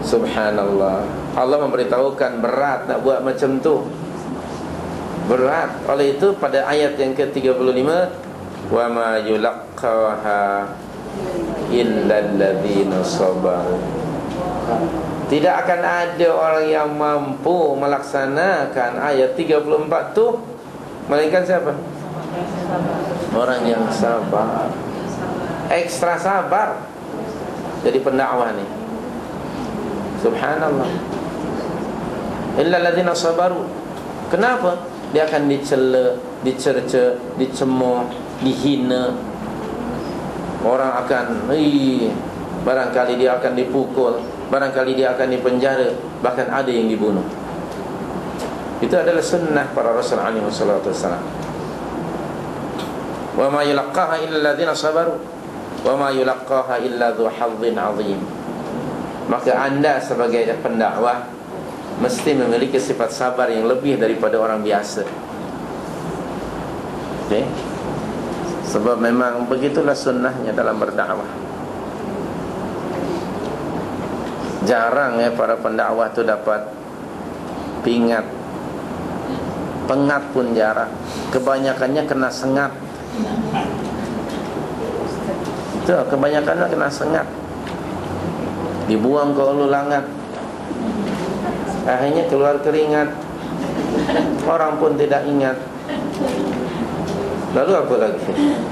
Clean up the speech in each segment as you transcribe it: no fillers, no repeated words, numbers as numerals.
Subhanallah. Allah memberitahukan berat nak buat macam tu. Berat. Oleh itu pada ayat yang ke-35, wa ma yulaqqaha illa alladzina sabaru. Tidak akan ada orang yang mampu melaksanakan ayat 34 tu melainkan siapa? Orang yang sabar. Ekstra sabar jadi pendakwah ni. Subhanallah. Illa alladzina sabaru. Kenapa? Dia akan dicela, dicerca, dicemooh, dihina. Orang akan barangkali dia akan dipukul, barangkali dia akan dipenjara, bahkan ada yang dibunuh. Itu adalah sunnah para Rasul alaihi wasallam. Wa ma yulaqqaha illa alladzina sabaru wa ma yulaqqaha illa dzu hazzin 'azim. Maka anda sebagai pendakwah mesti memiliki sifat sabar yang lebih daripada orang biasa. Okey? Sebab memang begitulah sunnahnya dalam berdakwah. Jarang para pendakwah tu dapat pingat. Pengat pun jarang. Kebanyakannya kena sengat. Itu kebanyakannya kena sengat. Dibuang ke hulu langat. Akhirnya keluar keringat. Orang pun tidak ingat. Lalu apa lagi?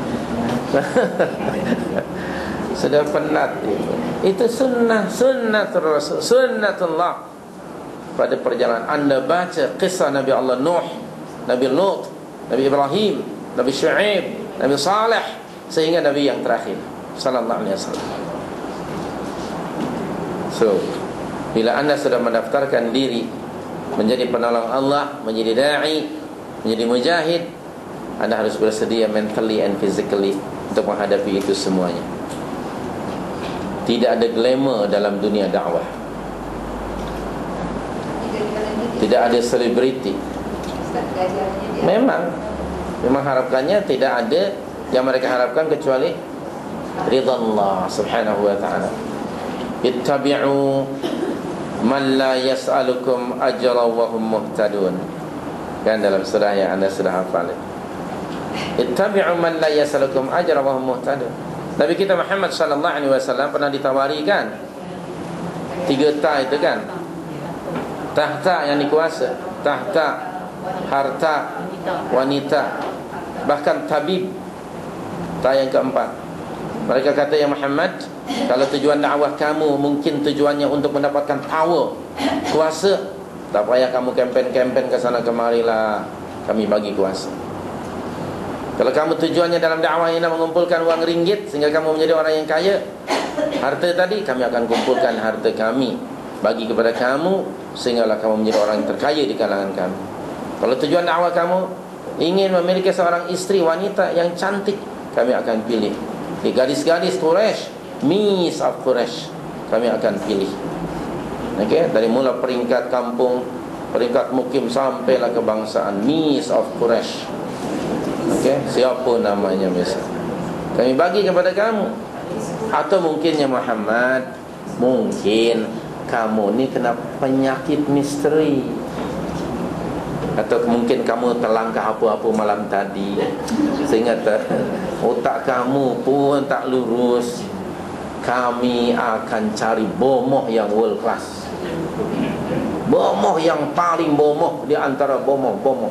Sudah penat itu. Itu sunnatul Rasul, sunnatullah. Pada perjalanan anda baca kisah Nabi Allah Nuh, Nabi Lut, Nabi Ibrahim, Nabi Syuaib, Nabi Saleh, sehingga Nabi yang terakhir sallallahu alaihi wasallam. So, bila anda sudah mendaftarkan diri menjadi penolong Allah, menjadi da'i, menjadi mujahid, anda harus bersedia mentally and physically untuk menghadapi itu semuanya. Tidak ada glamour dalam dunia dakwah. Tidak ada selebriti. Memang harapkannya tidak ada yang mereka harapkan kecuali ridha Allah subhanahu wa ta'ala. Ittabi'u man la yas'alukum ajra wa hum muhtadun. Kan dalam surah yang anda sudah hafal. Ittabi'u man la yas'alukum ajra wa hum muhtadun. Nabi kita Muhammad sallallahu alaihi wasallam pernah ditawari kan 3 ta itu kan. Tahta yang dikuasa, tahta, harta, wanita, bahkan tabib. Ta yang keempat. Mereka kata, ya Muhammad, kalau tujuan dakwah kamu mungkin tujuannya untuk mendapatkan power, kuasa, tak payah kamu kempen-kempen ke sana kemari lah, kami bagi kuasa. Kalau kamu tujuannya dalam dakwah ini mengumpulkan uang ringgit sehingga kamu menjadi orang yang kaya, harta tadi kami akan kumpulkan harta kami, bagi kepada kamu sehinggalah kamu menjadi orang yang terkaya di kalangan kami. Kalau tujuan dakwah kamu ingin memiliki seorang istri wanita yang cantik, kami akan pilih gadis-gadis Quraisy, Miss of Quraisy, kami akan pilih. Okey, dari mula peringkat kampung, peringkat mukim sampailah kebangsaan, Miss of Quraisy. Okey, siapa namanya biasa, kami bagi kepada kamu. Atau mungkinnya Muhammad, mungkin kamu ni kena penyakit misteri, atau mungkin kamu terlangkah apa-apa malam tadi sehingga otak kamu pun tak lurus. Kami akan cari bomoh yang world class, bomoh yang paling bomoh di antara bomoh-bomoh.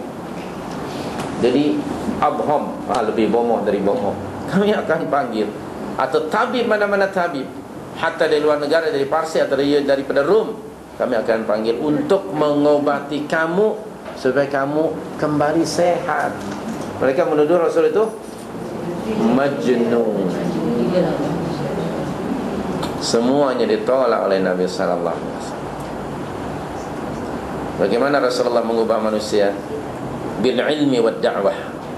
Jadi abham, lebih bomoh dari bomoh, kami akan panggil. Atau tabib, mana-mana tabib, hatta dari luar negara, dari Parsi atau daripada Rom, kami akan panggil untuk mengobati kamu supaya kamu kembali sehat. Mereka menuduh Rasul itu majnun. Semuanya ditolak oleh Nabi sallallahu alaihi wasallam. Bagaimana Rasulullah mengubah manusia? Bil ilmi wad da'wah.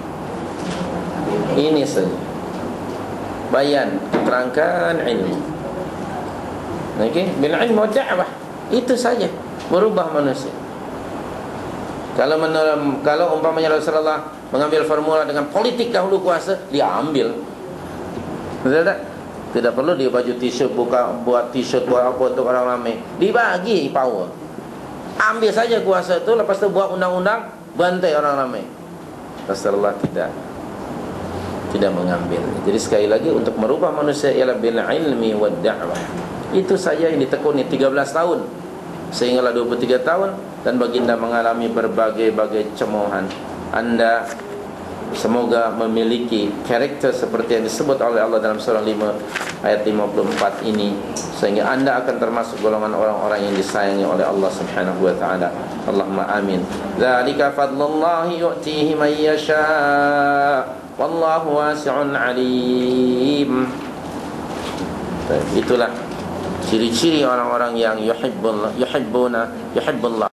Ini saja. Bayan, terangkan ilmu. Okey, bil ilmi wad da'wah. Itu saja merubah manusia. Kalau umpamanya Rasulullah mengambil formula dengan politik dahulu kuasa, dia ambil. Betul tak? Tidak perlu dia baju t-shirt, buat t-shirt, buat apa untuk orang ramai. Dibagi power. Ambil saja kuasa itu, lepas tu buat undang-undang, bantai orang ramai. Rasulullah tidak mengambil. Jadi sekali lagi, untuk merubah manusia ialah bil ilmi wad da'wah. Itu saja yang ditekuni 13 tahun sehinggalah 23 tahun, dan baginda mengalami berbagai-bagai cemoohan. Anda semoga memiliki karakter seperti yang disebut oleh Allah dalam surah 5 ayat 54 ini, sehingga Anda akan termasuk golongan orang-orang yang disayangi oleh Allah Subhanahu wa taala. Allahumma amin. Dzalika fadlullahi yu'tihi man yasha. Wallahu wasi'un alim. Itulah ciri-ciri orang-orang yang yuhibbullah